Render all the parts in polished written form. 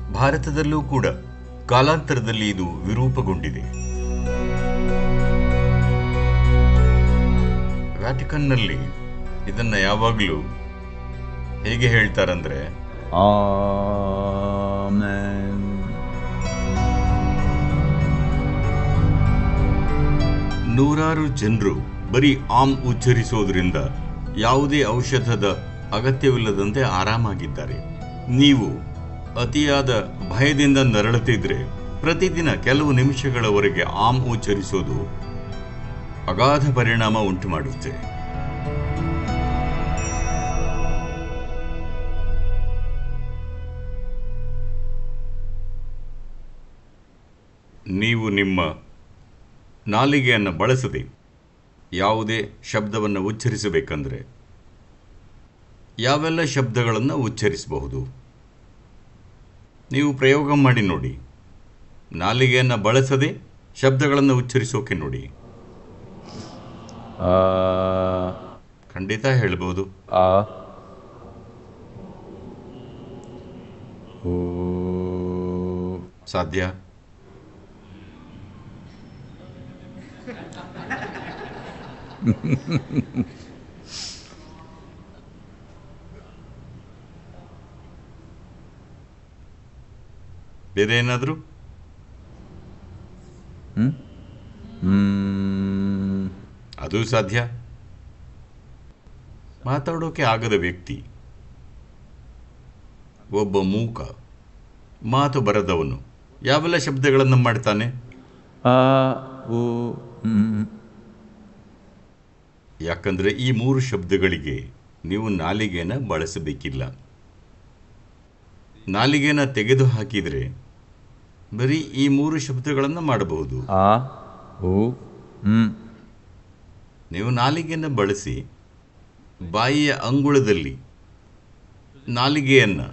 ಭಾರತದಲ್ಲೂ ಕೂಡ ಕಾಲಾಂತರದಲ್ಲಿ ಇದು ವಿರೂಪಗೊಂಡಿದೆ. ವ್ಯಾಟಿಕನ್ನಲ್ಲಿ ಇದನ್ನ ಯಾವಾಗಲೂ ಹೇಗೆ ಹೇಳ್ತಾರಂದ್ರೆ ಆಮೆನ್. ನೂರಾರು ಜನರು ಬರೀ ಆಮ್ ಉಚ್ಚರಿಸೋದ್ರಿಂದ ಯಾವುದೇ ಔಷಧದ ಅಗತ್ಯವಿಲ್ಲದಂತೆ ಆರಾಮಾಗಿದ್ದಾರೆ. ನೀವು ಅತಿಯಾದ ಭಯದಿಂದ ನರಳುತ್ತಿದ್ರೆ ಪ್ರತಿದಿನ ಕೆಲವು ನಿಮಿಷಗಳವರೆಗೆ ಆಮ್ ಉಚ್ಚರಿಸೋದು ಅಗಾಧ ಪರಿಣಾಮ ಉಂಟು ಮಾಡುತ್ತೆ. ನೀವು ನಿಮ್ಮ ನಾಲಿಗೆಯನ್ನು ಬಳಸದೆ ಯಾವುದೇ ಶಬ್ದವನ್ನು ಉಚ್ಚರಿಸಬೇಕಂದ್ರೆ ಯಾವೆಲ್ಲ ಶಬ್ದಗಳನ್ನು ಉಚ್ಚರಿಸಬಹುದು ನೀವು ಪ್ರಯೋಗ ಮಾಡಿ ನೋಡಿ. ನಾಲಿಗೆಯನ್ನು ಬಳಸದೆ ಶಬ್ದಗಳನ್ನು ಉಚ್ಚರಿಸೋಕೆ ನೋಡಿ. ಖಂಡಿತ ಹೇಳ್ಬೋದು. ಸಾಧ್ಯ. ಬೇರೆ ಏನಾದರೂ? ಅದು ಸಾಧ್ಯ. ಮಾತಾಡೋಕೆ ಆಗದ ವ್ಯಕ್ತಿ, ಒಬ್ಬ ಮೂಕ, ಮಾತು ಬರದವನು ಯಾವೆಲ್ಲ ಶಬ್ದಗಳನ್ನು ಮಾಡ್ತಾನೆ? ಯಾಕಂದ್ರೆ ಈ 3 ಶಬ್ದಗಳಿಗೆ ನೀವು ನಾಲಿಗೆನ ಬಳಸಬೇಕಿಲ್ಲ. ನಾಲಿಗೆನ ತೆಗೆದು ಹಾಕಿದರೆ ಬರೀ ಈ 3 ಶಬ್ದಗಳನ್ನು ಮಾಡಬಹುದು. ನೀವು ನಾಲಿಗೆಯನ್ನು ಬಳಸಿ ಬಾಯಿಯ ಅಂಗುಳದಲ್ಲಿ ನಾಲಿಗೆಯನ್ನು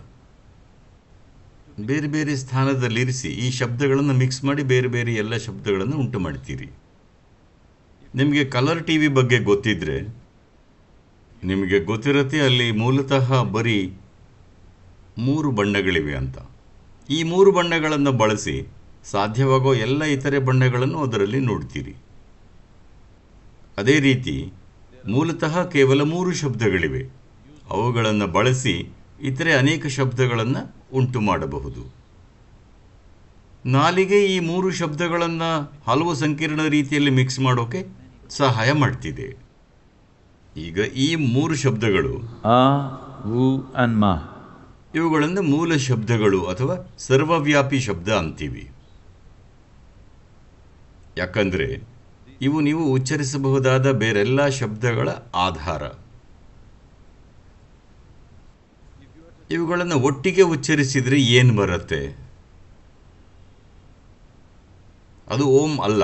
ಬೇರೆ ಬೇರೆ ಸ್ಥಾನದಲ್ಲಿರಿಸಿ ಈ ಶಬ್ದಗಳನ್ನು ಮಿಕ್ಸ್ ಮಾಡಿ ಬೇರೆ ಬೇರೆ ಎಲ್ಲ ಶಬ್ದಗಳನ್ನು ಉಂಟು ಮಾಡ್ತೀರಿ. ನಿಮಗೆ ಕಲರ್ ಟಿವಿ ಬಗ್ಗೆ ಗೊತ್ತಿದ್ರೆ ನಿಮಗೆ ಗೊತ್ತಿರುತ್ತೆ ಅಲ್ಲಿ ಮೂಲತಃ ಬರೀ 3 ಬಣ್ಣಗಳಿವೆ ಅಂತ. ಈ 3 ಬಣ್ಣಗಳನ್ನು ಬಳಸಿ ಸಾಧ್ಯವಾಗೋ ಎಲ್ಲ ಇತರೆ ಬಣ್ಣಗಳನ್ನು ಅದರಲ್ಲಿ ನೋಡ್ತೀರಿ. ಅದೇ ರೀತಿ ಮೂಲತಃ ಕೇವಲ 3 ಶಬ್ದಗಳಿವೆ. ಅವುಗಳನ್ನು ಬಳಸಿ ಇತರೆ ಅನೇಕ ಶಬ್ದಗಳನ್ನು ಉಂಟು ಮಾಡಬಹುದು. ನಾಲಿಗೆ ಈ 3 ಶಬ್ದಗಳನ್ನು ಹಲವು ಸಂಕೀರ್ಣ ರೀತಿಯಲ್ಲಿ ಮಿಕ್ಸ್ ಮಾಡೋಕೆ ಸಹಾಯ ಮಾಡ್ತಿದೆ. ಈಗ ಈ 3 ಶಬ್ದಗಳು ಇವುಗಳನ್ನು ಮೂಲ ಶಬ್ದಗಳು ಅಥವಾ ಸರ್ವವ್ಯಾಪಿ ಶಬ್ದ ಅಂತೀವಿ. ಯಾಕಂದ್ರೆ ಇವು ನೀವು ಉಚ್ಚರಿಸಬಹುದಾದ ಬೇರೆಲ್ಲ ಶಬ್ದಗಳ ಆಧಾರ. ಇವುಗಳನ್ನು ಒಟ್ಟಿಗೆ ಉಚ್ಚರಿಸಿದ್ರೆ ಏನು ಬರುತ್ತೆ? ಅದು ಓಂ ಅಲ್ಲ.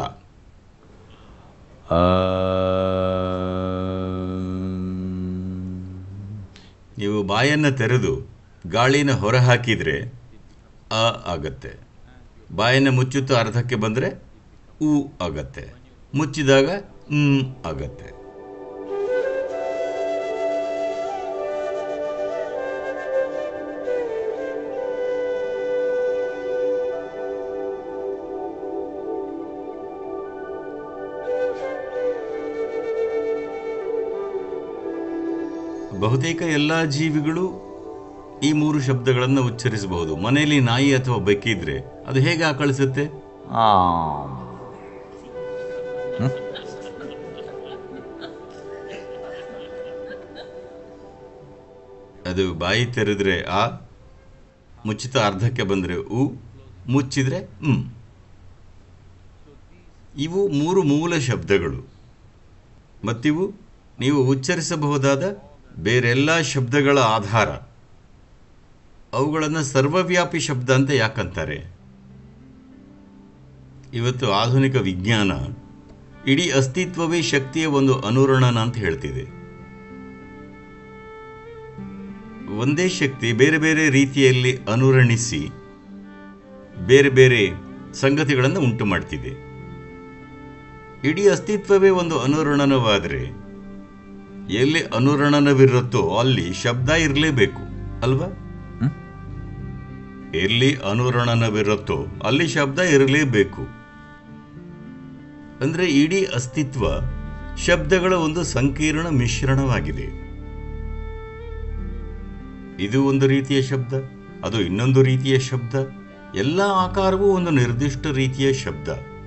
ನೀವು ಬಾಯನ್ನು ತೆರೆದು ಗಾಳಿನ ಹೊರ ಹಾಕಿದರೆ ಅ ಆಗತ್ತೆ. ಬಾಯನ್ನು ಮುಚ್ಚುತ್ತಾ ಅರ್ಧಕ್ಕೆ ಬಂದರೆ ಉ ಆಗತ್ತೆ. ಮುಚ್ಚಿದಾಗ ಆಗತ್ತೆ. ಬಹುತೇಕ ಎಲ್ಲ ಜೀವಿಗಳು ಈ 3 ಶಬ್ದಗಳನ್ನು ಉಚ್ಚರಿಸಬಹುದು. ಮನೆಯಲ್ಲಿ ನಾಯಿ ಅಥವಾ ಬೆಕ್ಕಿದ್ರೆ ಅದು ಹೇಗೆ ಆಕಳಿಸುತ್ತೆ? ಅದು ಬಾಯಿ ತೆರೆದ್ರೆ ಆ, ಮುಚ್ಚಿತ ಅರ್ಧಕ್ಕೆ ಬಂದರೆ ಉ, ಮುಚ್ಚಿದ್ರೆ ಇವು 3 ಮೂಲ ಶಬ್ದಗಳು. ಮತ್ತಿವು ನೀವು ಉಚ್ಚರಿಸಬಹುದಾದ ಬೇರೆಲ್ಲ ಶಬ್ದಗಳ ಆಧಾರ. ಅವುಗಳನ್ನು ಸರ್ವವ್ಯಾಪಿ ಶಬ್ದ ಅಂತ ಯಾಕಂತಾರೆ? ಇವತ್ತು ಆಧುನಿಕ ವಿಜ್ಞಾನ ಇಡೀ ಅಸ್ತಿತ್ವವೇ ಶಕ್ತಿಯ ಒಂದು ಅನುರಣನ ಅಂತ ಹೇಳ್ತಿದೆ. ಒಂದೇ ಶಕ್ತಿ ಬೇರೆ ಬೇರೆ ರೀತಿಯಲ್ಲಿ ಅನುರಣಿಸಿ ಬೇರೆ ಬೇರೆ ಸಂಗತಿಗಳನ್ನು ಉಂಟು ಮಾಡ್ತಿದೆ. ಇಡೀ ಅಸ್ತಿತ್ವವೇ ಒಂದು ಅನುರಣನವಾದರೆ ಎಲ್ಲಿ ಅನುರಣನವಿರುತ್ತೋ ಅಲ್ಲಿ ಶಬ್ದ ಇರಲೇಬೇಕು ಅಲ್ವಾ? ಎಲ್ಲಿ ಅನುರಣನವಿರುತ್ತೋ ಅಲ್ಲಿ ಶಬ್ದ ಇರಲೇಬೇಕು. ಅಂದರೆ ಇಡೀ ಅಸ್ತಿತ್ವ ಶಬ್ದಗಳ ಒಂದು ಸಂಕೀರ್ಣ ಮಿಶ್ರಣವಾಗಿದೆ. ಇದು ಒಂದು ರೀತಿಯ ಶಬ್ದ, ಅದು ಇನ್ನೊಂದು ರೀತಿಯ ಶಬ್ದ. ಎಲ್ಲ ಆಕಾರವೂ ಒಂದು ನಿರ್ದಿಷ್ಟ ರೀತಿಯ ಶಬ್ದ.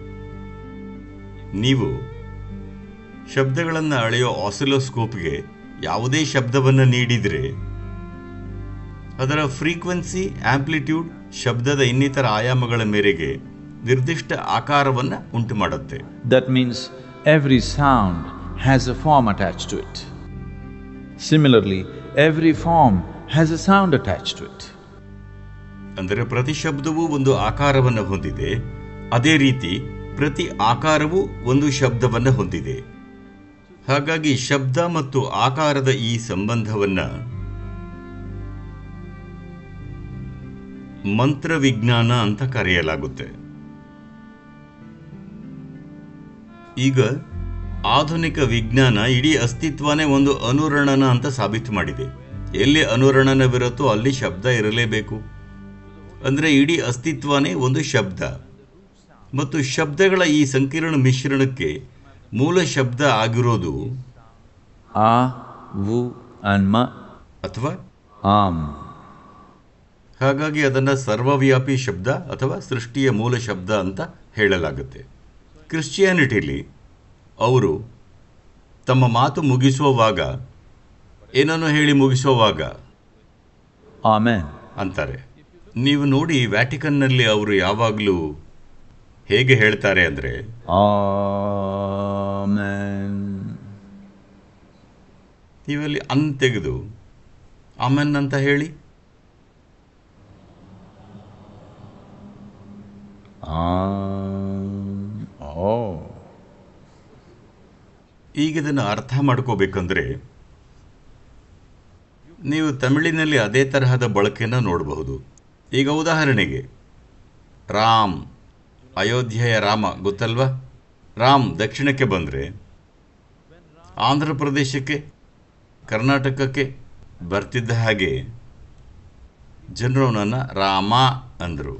ನೀವು ಶಬ್ದಗಳನ್ನು ಅಳೆಯೋ ಆಸಿಲೋಸ್ಕೋಪ್ಗೆ ಯಾವುದೇ ಶಬ್ದವನ್ನು ನೀಡಿದರೆ ಅದರ ಫ್ರೀಕ್ವೆನ್ಸಿ, ಆಂಪ್ಲಿಟ್ಯೂಡ್ ಶಬ್ದದ ಇನ್ನಿತರ ಆಯಾಮಗಳ ಮೇರೆಗೆ ನಿರ್ದಿಷ್ಟ ಆಕಾರವನ್ನು ಉಂಟು ಮಾಡುತ್ತೆ. That means every sound has a form attached to it. Similarly, every form has a sound attached to it. ಅಂದರೆ ಪ್ರತಿ ಶಬ್ದವೂ ಒಂದು ಆಕಾರವನ್ನು ಹೊಂದಿದೆ. ಅದೇ ರೀತಿ ಪ್ರತಿ ಆಕಾರವೂ ಒಂದು ಶಬ್ದವನ್ನು ಹೊಂದಿದೆ. ಹಾಗಾಗಿ ಶಬ್ದ ಮತ್ತು ಆಕಾರದ ಈ ಸಂಬಂಧವನ್ನು ಮಂತ್ರವಿಜ್ಞಾನ ಅಂತ ಕರೆಯಲಾಗುತ್ತೆ. ಈಗ ಆಧುನಿಕ ವಿಜ್ಞಾನ ಇಡೀ ಅಸ್ತಿತ್ವನೇ ಒಂದು ಅನುರಣನ ಅಂತ ಸಾಬೀತು ಮಾಡಿದೆ. ಎಲ್ಲಿ ಅನುರಣನವಿರುತ್ತೋ ಅಲ್ಲಿ ಶಬ್ದ ಇರಲೇಬೇಕು. ಅಂದರೆ ಇಡೀ ಅಸ್ತಿತ್ವನೇ ಒಂದು ಶಬ್ದ. ಮತ್ತು ಶಬ್ದಗಳ ಈ ಸಂಕೀರ್ಣ ಮಿಶ್ರಣಕ್ಕೆ ಮೂಲ ಶಬ್ದ ಆಗಿರೋದು ಆ, ವು and ಮ ಅಥವಾ ಆಮ್. ಹಾಗಾಗಿ ಅದನ್ನು ಸರ್ವವ್ಯಾಪಿ ಶಬ್ದ ಅಥವಾ ಸೃಷ್ಟಿಯ ಮೂಲ ಶಬ್ದ ಅಂತ ಹೇಳಲಾಗುತ್ತೆ. ಕ್ರಿಶ್ಚಿಯಾನಿಟಿಲಿ ಅವರು ತಮ್ಮ ಮಾತು ಮುಗಿಸುವಾಗ, ಏನನ್ನು ಹೇಳಿ ಮುಗಿಸುವಾಗ ಆಮೆನ್ ಅಂತಾರೆ. ನೀವು ನೋಡಿ, ವ್ಯಾಟಿಕನ್ನಲ್ಲಿ ಅವರು ಯಾವಾಗಲೂ ಹೇಗೆ ಹೇಳ್ತಾರೆ ಅಂದರೆ ಆಮೆನ್. ನೀವಲ್ಲಿ ಅನ್ ತೆಗೆದು ಆಮೆನ್ ಅಂತ ಹೇಳಿ. ಈಗ ಇದನ್ನು ಅರ್ಥ ಮಾಡ್ಕೋಬೇಕಂದ್ರೆ ನೀವು ತಮಿಳಿನಲ್ಲಿ ಅದೇ ತರಹದ ಬಳಕೆಯನ್ನು ನೋಡಬಹುದು. ಈಗ ಉದಾಹರಣೆಗೆ ರಾಮ್, ಅಯೋಧ್ಯೆಯ ರಾಮ ಗೊತ್ತಲ್ವಾ? ರಾಮ್ ದಕ್ಷಿಣಕ್ಕೆ ಬಂದರೆ ಆಂಧ್ರ ಪ್ರದೇಶಕ್ಕೆ, ಕರ್ನಾಟಕಕ್ಕೆ ಬರ್ತಿದ್ದ ಹಾಗೆ ಜನರು ಅವನನ್ನು ರಾಮ ಅಂದರು.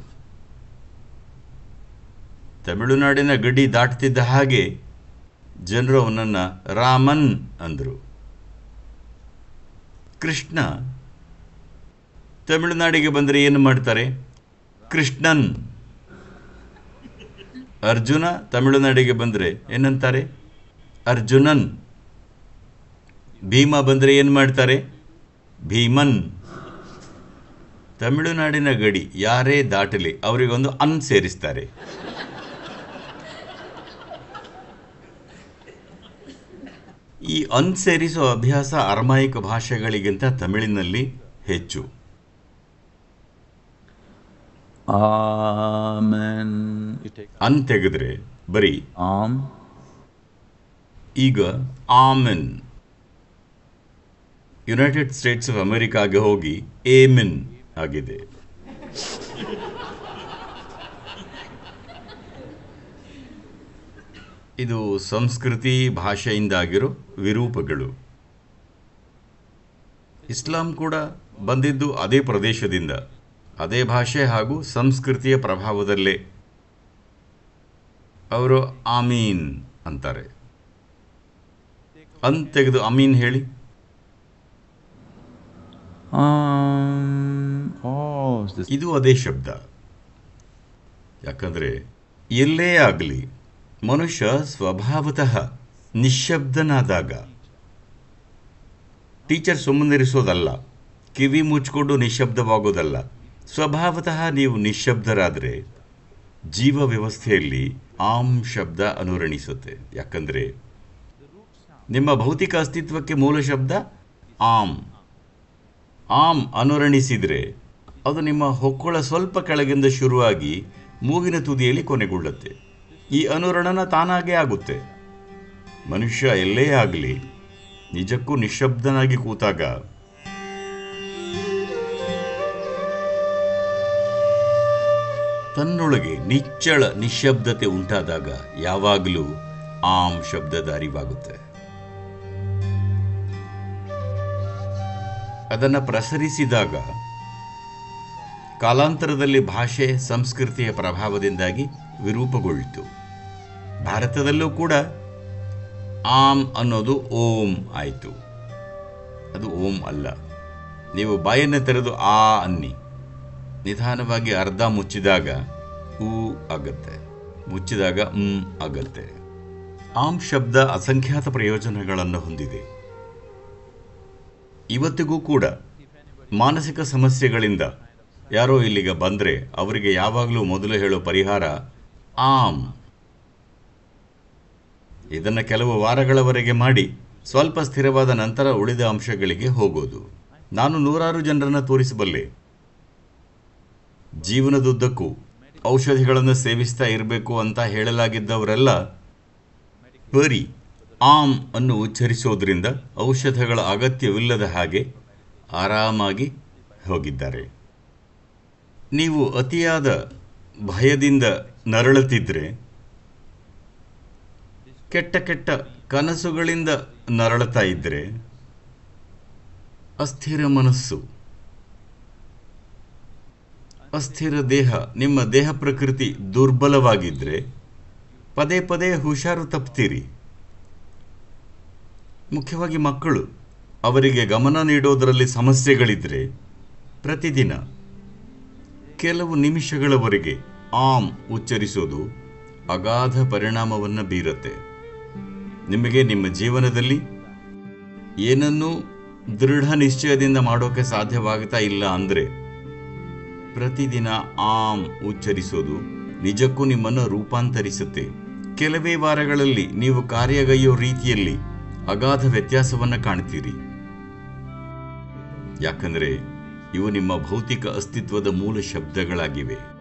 ತಮಿಳುನಾಡಿನ ಗಡಿ ದಾಟ್ತಿದ್ದ ಹಾಗೆ ಜನರು ಅವನನ್ನು ರಾಮನ್ ಅಂದರು. ಕೃಷ್ಣ ತಮಿಳುನಾಡಿಗೆ ಬಂದರೆ ಏನು ಮಾಡ್ತಾರೆ? ಕೃಷ್ಣನ್. ಅರ್ಜುನ ತಮಿಳುನಾಡಿಗೆ ಬಂದರೆ ಏನಂತಾರೆ? ಅರ್ಜುನನ್. ಭೀಮ ಬಂದರೆ ಏನು ಮಾಡ್ತಾರೆ? ಭೀಮನ್. ತಮಿಳುನಾಡಿನ ಗಡಿ ಯಾರೇ ದಾಟಲಿ ಅವರಿಗೊಂದು ಅನ್ ಸೇರಿಸ್ತಾರೆ. ಈ ಅನ್ ಸೇರಿಸೋ ಅಭ್ಯಾಸ ಅರಮಾಯಿಕ ಭಾಷೆಗಳಿಗಿಂತ ತಮಿಳಿನಲ್ಲಿ ಹೆಚ್ಚು. ಅನ್ ತೆಗೆದ್ರೆ ಬರೀ ಆಮ್. ಈಗ ಆಮೆನ್ ಯುನೈಟೆಡ್ ಸ್ಟೇಟ್ಸ್ ಆಫ್ ಅಮೆರಿಕಾಗೆ ಹೋಗಿ ಏಮೆನ್ ಆಗಿದೆ. ಇದು ಸಂಸ್ಕೃತಿ, ಭಾಷೆಯಿಂದಾಗಿರೋ ವಿರೂಪಗಳು. ಇಸ್ಲಾಂ ಕೂಡ ಬಂದಿದ್ದು ಅದೇ ಪ್ರದೇಶದಿಂದ, ಅದೇ ಭಾಷೆ ಹಾಗೂ ಸಂಸ್ಕೃತಿಯ ಪ್ರಭಾವದಲ್ಲೇ. ಅವರು ಆಮೀನ್ ಅಂತಾರೆ. ಅನ್ ತೆಗೆದು ಅಮೀನ್ ಹೇಳಿ. ಇದು ಅದೇ ಶಬ್ದ. ಯಾಕಂದರೆ ಎಲ್ಲೇ ಆಗಲಿ ಮನುಷ್ಯ ಸ್ವಭಾವತಃ ನಿಶ್ಶಬ್ದನಾದಾಗ, ಟೀಚರ್ ಸುಮ್ಮನಿರಿಸೋದಲ್ಲ, ಕಿವಿ ಮುಚ್ಕೊಂಡು ನಿಶ್ಶಬ್ದವಾಗೋದಲ್ಲ, ಸ್ವಭಾವತಃ ನೀವು ನಿಶ್ಶಬ್ದರಾದರೆ ಜೀವ ವ್ಯವಸ್ಥೆಯಲ್ಲಿ ಆಮ್ ಶಬ್ದ ಅನುರಣಿಸುತ್ತೆ. ಯಾಕಂದರೆ ನಿಮ್ಮ ಭೌತಿಕ ಅಸ್ತಿತ್ವಕ್ಕೆ ಮೂಲ ಶಬ್ದ ಆಮ್. ಆಮ್ ಅನುರಣಿಸಿದರೆ ಅದು ನಿಮ್ಮ ಹೊಕ್ಕುಳ ಸ್ವಲ್ಪ ಕೆಳಗಿಂದ ಶುರುವಾಗಿ ಮೂಗಿನ ತುದಿಯಲ್ಲಿ ಕೊನೆಗೊಳ್ಳುತ್ತೆ. ಈ ಅನುರಣನ ತಾನಾಗೇ ಆಗುತ್ತೆ. ಮನುಷ್ಯ ಎಲ್ಲೇ ಆಗಲಿ ನಿಜಕ್ಕೂ ನಿಶ್ಶಬ್ದನಾಗಿ ಕೂತಾಗ ತನ್ನೊಳಗೆ ನಿಚ್ಚಳ ನಿಶ್ಶಬ್ದತೆ ಉಂಟಾದಾಗ ಯಾವಾಗಲೂ ಆಮ್ ಶಬ್ದದ ಅರಿವಾಗುತ್ತೆ. ಅದನ್ನು ಪ್ರಸರಿಸಿದಾಗ ಕಾಲಾಂತರದಲ್ಲಿ ಭಾಷೆ ಸಂಸ್ಕೃತಿಯ ಪ್ರಭಾವದಿಂದಾಗಿ ವಿರೂಪಗೊಳ್ಳಿತು. ಭಾರತದಲ್ಲೂ ಕೂಡ ಆಮ್ ಅನ್ನೋದು ಓಂ ಆಯಿತು. ಅದು ಓಂ ಅಲ್ಲ. ನೀವು ಬಾಯನ್ನು ತೆರೆದು ಆ ಅನ್ನಿ. ನಿಧಾನವಾಗಿ ಅರ್ಧ ಮುಚ್ಚಿದಾಗ ಊ ಆಗತ್ತೆ, ಮುಚ್ಚಿದಾಗ ಆಗತ್ತೆ. ಆಮ್ ಶಬ್ದ ಅಸಂಖ್ಯಾತ ಪ್ರಯೋಜನಗಳನ್ನು ಹೊಂದಿದೆ. ಇವತ್ತಿಗೂ ಕೂಡ ಮಾನಸಿಕ ಸಮಸ್ಯೆಗಳಿಂದ ಯಾರೋ ಇಲ್ಲಿಗೆ ಬಂದರೆ ಅವರಿಗೆ ಯಾವಾಗಲೂ ಮೊದಲು ಹೇಳೋ ಪರಿಹಾರ ಆಮ್. ಇದನ್ನು ಕೆಲವು ವಾರಗಳವರೆಗೆ ಮಾಡಿ ಸ್ವಲ್ಪ ಸ್ಥಿರವಾದ ನಂತರ ಉಳಿದ ಅಂಶಗಳಿಗೆ ಹೋಗೋದು. ನಾನು ನೂರಾರು ಜನರನ್ನು ತೋರಿಸಬಲ್ಲೆ. ಜೀವನದುದ್ದಕ್ಕೂ ಔಷಧಿಗಳನ್ನು ಸೇವಿಸ್ತಾ ಇರಬೇಕು ಅಂತ ಹೇಳಲಾಗಿದ್ದವರೆಲ್ಲ ಬರೀ ಆಮ್ ಅನ್ನು ಉಚ್ಚರಿಸೋದ್ರಿಂದ ಔಷಧಗಳ ಅಗತ್ಯವಿಲ್ಲದ ಹಾಗೆ ಆರಾಮಾಗಿ ಹೋಗಿದ್ದಾರೆ. ನೀವು ಅತಿಯಾದ ಭಯದಿಂದ ನರಳುತ್ತಿದ್ದರೆ, ಕೆಟ್ಟ ಕೆಟ್ಟ ಕನಸುಗಳಿಂದ ನರಳುತ್ತಾ ಇದ್ದರೆ, ಅಸ್ಥಿರ ಮನಸ್ಸು, ಅಸ್ಥಿರ ದೇಹ, ನಿಮ್ಮ ದೇಹ ಪ್ರಕೃತಿ ದುರ್ಬಲವಾಗಿದ್ದರೆ ಪದೇ ಪದೇ ಹುಷಾರು ತಪ್ತೀರಿ. ಮುಖ್ಯವಾಗಿ ಮಕ್ಕಳು, ಅವರಿಗೆ ಗಮನ ನೀಡೋದರಲ್ಲಿ ಸಮಸ್ಯೆಗಳಿದ್ದರೆ ಪ್ರತಿದಿನ ಕೆಲವು ನಿಮಿಷಗಳವರೆಗೆ ಆಮ್ ಉಚ್ಚರಿಸೋದು ಅಗಾಧ ಪರಿಣಾಮವನ್ನು ಬೀರುತ್ತೆ. ನಿಮಗೆ ನಿಮ್ಮ ಜೀವನದಲ್ಲಿ ಏನನ್ನೂ ದೃಢ ನಿಶ್ಚಯದಿಂದ ಮಾಡೋಕ್ಕೆ ಸಾಧ್ಯವಾಗ್ತಾ ಇಲ್ಲ ಅಂದರೆ ಪ್ರತಿದಿನ ಆಮ್ ಉಚ್ಚರಿಸೋದು ನಿಜಕ್ಕೂ ನಿಮ್ಮನ್ನು ರೂಪಾಂತರಿಸುತ್ತೆ. ಕೆಲವೇ ವಾರಗಳಲ್ಲಿ ನೀವು ಕಾರ್ಯಗೈಯೋ ರೀತಿಯಲ್ಲಿ ಅಗಾಧ ವ್ಯತ್ಯಾಸವನ್ನು ಕಾಣ್ತೀರಿ. ಯಾಕಂದರೆ ಇವು ನಿಮ್ಮ ಭೌತಿಕ ಅಸ್ತಿತ್ವದ ಮೂಲ ಶಬ್ದಗಳಾಗಿವೆ.